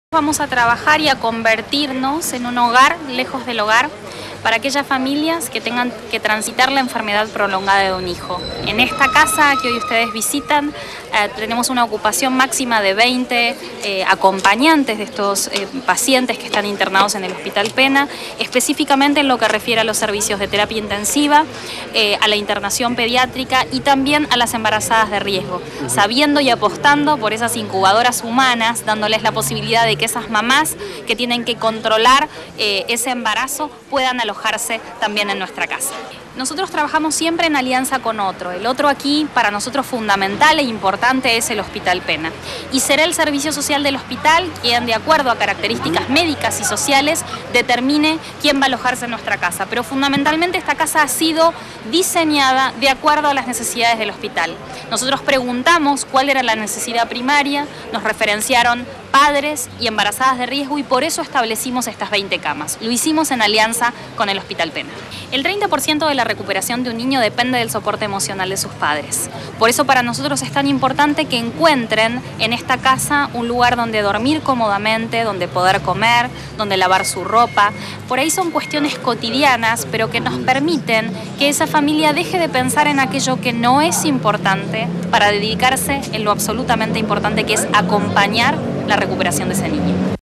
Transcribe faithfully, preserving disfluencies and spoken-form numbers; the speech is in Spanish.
Vamos a trabajar y a convertirnos en un hogar lejos del hogar para aquellas familias que tengan que transitar la enfermedad prolongada de un hijo. En esta casa que hoy ustedes visitan eh, tenemos una ocupación máxima de veinte eh, acompañantes de estos eh, pacientes que están internados en el Hospital Pena, específicamente en lo que refiere a los servicios de terapia intensiva, eh, a la internación pediátrica y también a las embarazadas de riesgo, uh-huh. sabiendo y apostando por esas incubadoras humanas, dándoles la posibilidad de que esas mamás que tienen que controlar eh, ese embarazo puedan alojarse también en nuestra casa. Nosotros trabajamos siempre en alianza con otro. El otro aquí para nosotros fundamental e importante es el Hospital Pena. Y será el servicio social del hospital quien, de acuerdo a características médicas y sociales, determine quién va a alojarse en nuestra casa. Pero fundamentalmente esta casa ha sido diseñada de acuerdo a las necesidades del hospital. Nosotros preguntamos cuál era la necesidad primaria, nos referenciaron padres y embarazadas de riesgo y por eso establecimos estas veinte camas. Lo hicimos en alianza con el Hospital Pena. El treinta por ciento de la recuperación de un niño depende del soporte emocional de sus padres. Por eso para nosotros es tan importante que encuentren en esta casa un lugar donde dormir cómodamente, donde poder comer, donde lavar su ropa. Por ahí son cuestiones cotidianas, pero que nos permiten que esa familia deje de pensar en aquello que no es importante para dedicarse en lo absolutamente importante que es acompañar la recuperación de ese niño.